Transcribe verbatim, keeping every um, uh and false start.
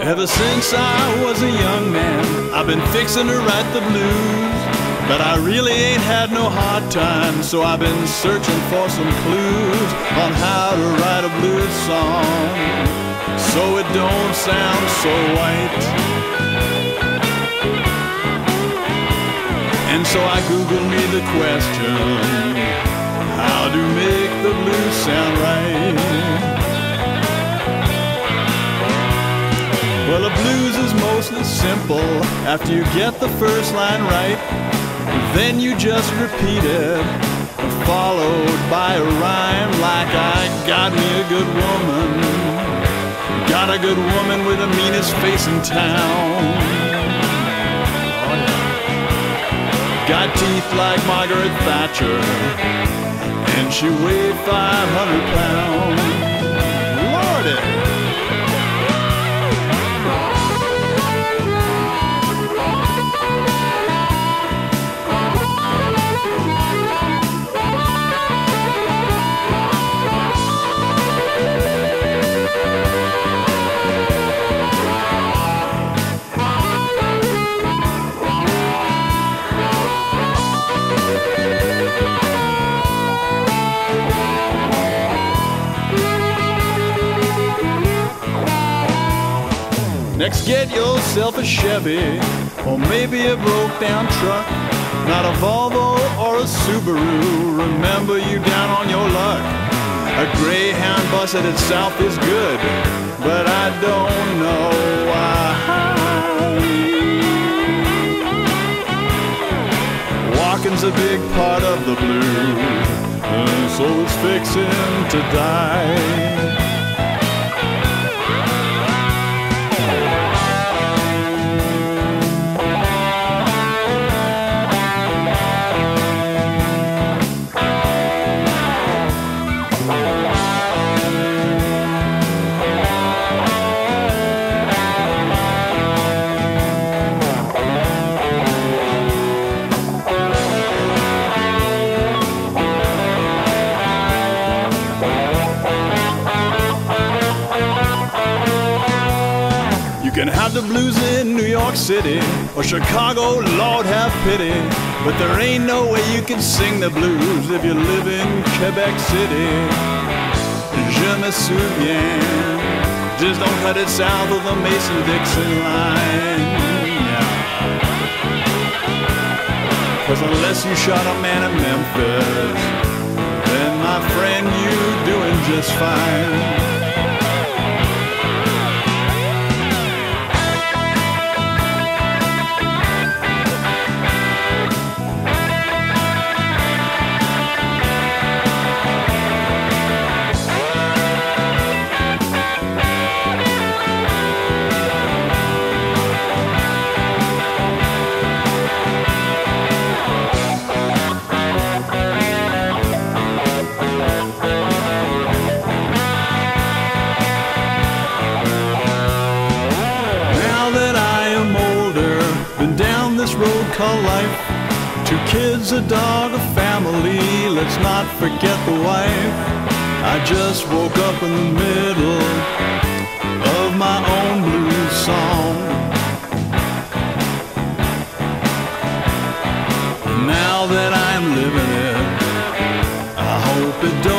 Ever since I was a young man, I've been fixing to write the blues. But I really ain't had no hard time, so I've been searching for some clues on how to write a blues song so it don't sound so white. And so I Googled me the question, how to make the blues sound right? Well, the blues is mostly simple. After you get the first line right, then you just repeat it, followed by a rhyme like I got me a good woman, got a good woman with the meanest face in town, got teeth like Margaret Thatcher, and she weighed five hundred pounds. Lordy! Next, get yourself a Chevy, or maybe a broke-down truck. Not a Volvo or a Subaru, remember you down on your luck. A Greyhound bus at its south is good, but I don't know why. Walking's a big part of the blues, and so it's fixing to die. You can have the blues in New York City or Chicago, Lord have pity, but there ain't no way you can sing the blues if you live in Quebec City. Je me souviens, just don't cut it south of the Mason-Dixon line. Cause unless you shot a man in Memphis, then my friend, you doing just fine. Down this road called life, two kids, a dog, a family, let's not forget the wife. I just woke up in the middle of my own blues song. Now that I'm living it, I hope it does